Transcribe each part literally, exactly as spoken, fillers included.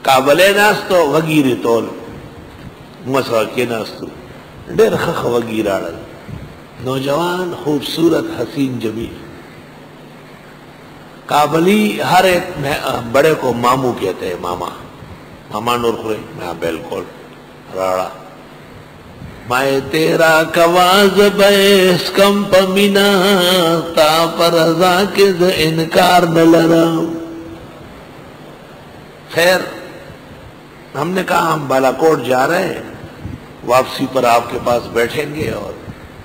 کابلے ناستو وگیری تول مسوا کے ناستو ڈیر خخ وگیراڑل نوجوان خوبصورت حسین جمیل کابلی ہر ایک بڑے کو مامو کہتے ہیں ماما ماما نور خورے میں بالکل راڑا مائے تیرا کواز بیس کم پمینا تا پر ازا کے ز انکار نلرام. خیر ہم نے کہا ہم بالاکوٹ جا رہے ہیں, واپسی پر آپ کے پاس بیٹھیں گے اور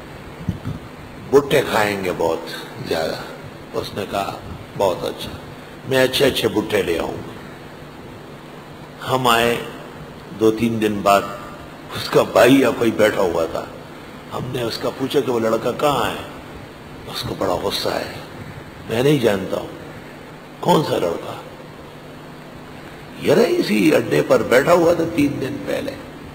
بٹے کھائیں گے بہت زیادہ. اس نے کہا بہت اچھا, میں اچھے اچھے بٹے لے آؤں گا. ہم آئے, دو تین دن بعد اس کا بھائی یا کوئی بیٹھا ہوا تھا. ہم نے اس کا پوچھا کہ وہ لڑکا کہاں ہے. اس کو بڑا غصہ ہے, میں نہیں جانتا ہوں. کون سا لڑکا؟ یار اسی اڈے پر بیٹھا ہوا تھا تین دن پہلے.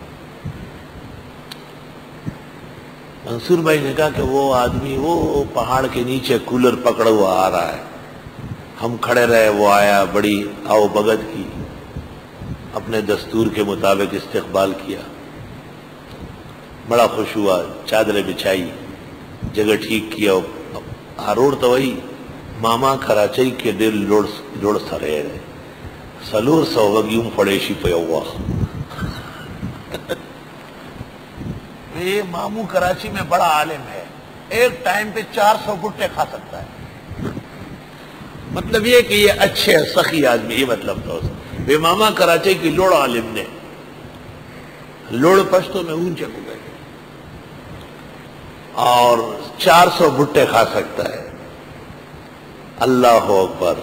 منصور بھائی نے کہا کہ وہ آدمی وہ پہاڑ کے نیچے کولر پکڑا ہوا آ رہا ہے. ہم کھڑے رہے, وہ آیا, بڑی آؤ بگت کی, اپنے دستور کے مطابق استقبال کیا, بڑا خوش ہوا, چادریں بچھائی, جگہ ٹھیک کیا. ہاروڑ تو وہی ماما کراچی کے دل لوڑ لوڑ سرے رہے سلور سو وگیوں پڑیشی پہ ہوا. یہ مامو کراچی میں بڑا عالم ہے, ایک ٹائم پہ چار سو بٹے کھا سکتا ہے. مطلب یہ کہ یہ اچھے سخی آدمی, یہ مطلب تھا اس بے ماما کراچی کی لوڑ عالم نے لوڑ پشتوں میں اونچے کو گئے اور چار سو بٹے کھا سکتا ہے. اللہ اکبر.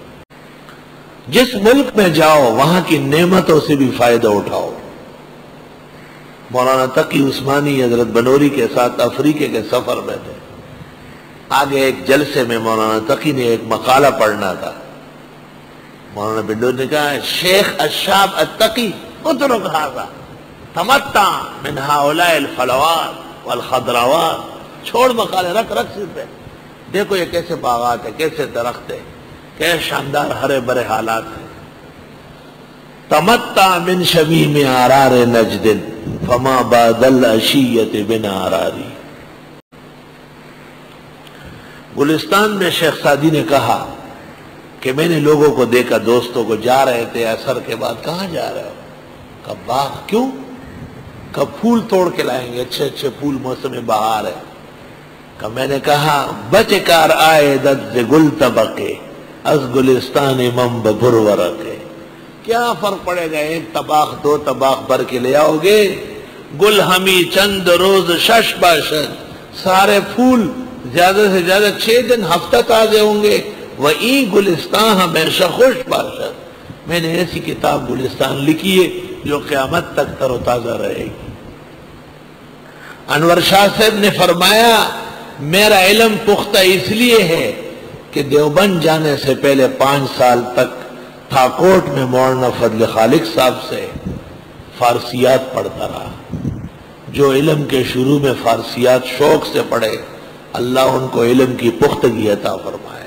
جس ملک میں جاؤ وہاں کی نعمتوں سے بھی فائدہ اٹھاؤ. مولانا تقی عثمانی حضرت بنوری کے ساتھ افریقے کے سفر میں تھے. آگے ایک جلسے میں مولانا تقی نے ایک مقالہ پڑھنا تھا. مولانا بنڈور نے کہا شیخ الشاب التقی اترک ھذا تمتع من ہؤلاء الفلوات والخضروات. چھوڑ مقالے, رکھ رکھ سر پہ. دیکھو یہ کیسے باغات ہے, کیسے درخت ہے, کیسے شاندار ہرے بھرے حالات ہیں. تمتع من شمیم آرار نجد فما بعد العشیۃ بن آراری. گلستان میں شیخ سعدی نے کہا کہ میں نے لوگوں کو دیکھا, دوستوں کو جا رہے تھے اثر کے بعد. کہاں جا رہے ہو؟ کب باغ. کیوں؟ کب پھول توڑ کے لائیں گے, اچھے اچھے پھول, موسم بہار ہے. کب میں نے کہا بچ کار آئے دد سے گل طبقے از گلستان مم ببر ورقے. کیا فرق پڑے گا, ایک طباخ دو طباخ بھر کے لے آؤ گے, گل ہمی چند روز شش باشد. سارے پھول زیادہ سے زیادہ چھ دن ہفتہ تازے ہوں گے. وَإِن گلستان ہمیشہ خوش باشد. میں نے ایسی کتاب گلستان لکھی ہے جو قیامت تک تر و تازہ رہے گی. انور شاہ صاحب نے فرمایا میرا علم پختہ اس لیے ہے کہ دیوبند جانے سے پہلے پانچ سال تک تھاکوٹ میں مولانا فضل خالق صاحب سے فارسیات پڑھتا رہا. جو علم کے شروع میں فارسیات شوق سے پڑھے, اللہ ان کو علم کی پختگی عطا فرمائے.